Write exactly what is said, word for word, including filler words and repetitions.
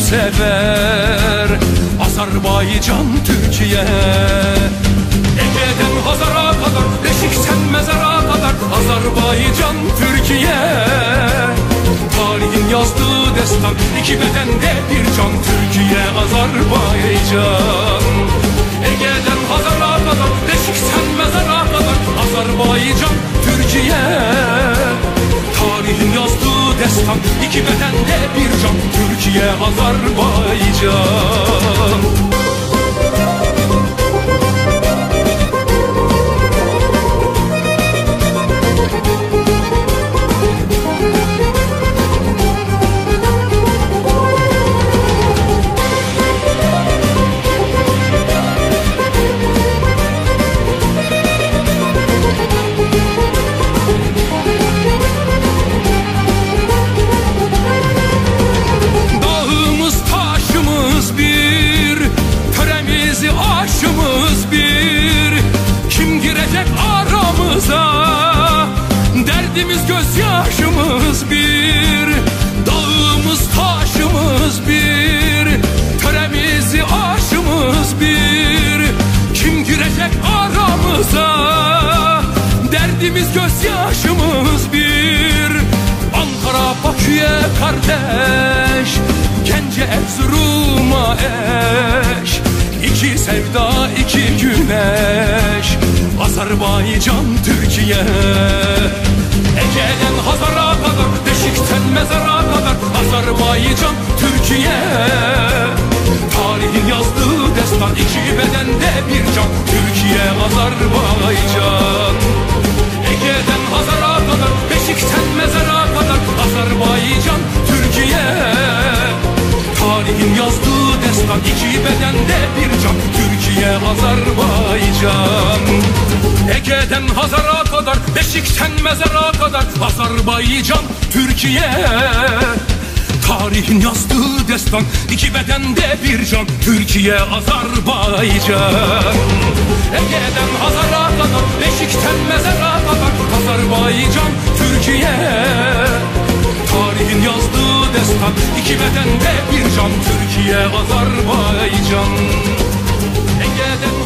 sever. Azerbaycan, Türkiye. Ege'den Hazar'a kadar, Beşik'ten mezara kadar. Azerbaycan, Türkiye. Tarihin yazdığı destan, iki bedende bir can. Türkiye, Azerbaycan. Ege'den Hazar'a kadar, Beşik'ten mezara kadar. Azerbaycan, Türkiye. Tarihin yazdığı destan, iki bedende bir can. Türkiye, Azerbaycan. Aşımız bir, kim girecek aramıza? Derdimiz gözyaşımız bir, dağımız taşımız bir, töremizi aşımız bir, kim girecek aramıza? Derdimiz gözyaşımız bir. Ankara Bakü'ye kardeş, Gence Erzurum'a eş. İki sevda, iki güneş. Azerbaycan, Türkiye. Ege'den Hazar'a kadar, Beşik'ten mezara kadar. Azerbaycan, Türkiye. Tarihin yazdığı destan, iki bedende bir can. Türkiye, Azerbaycan. Ege'den Hazar'a kadar, Beşik'ten mezara kadar. Azerbaycan, Türkiye. Tarihin yazdığı destan, iki bedende bir can. Türkiye, Azerbaycan. Ege'den Hazar'a kadar, Beşik'ten mezara kadar. Azerbaycan, Türkiye. Tarihin yazdığı destan, iki bedende bir can. Türkiye, Azerbaycan. Ege'den Hazar'a kadar, Beşik'ten mezara kadar. Azerbaycan, Türkiye. Tarihin yazdığı destan, iki bedende bir can. Türkiye, Azerbaycan. Ege'den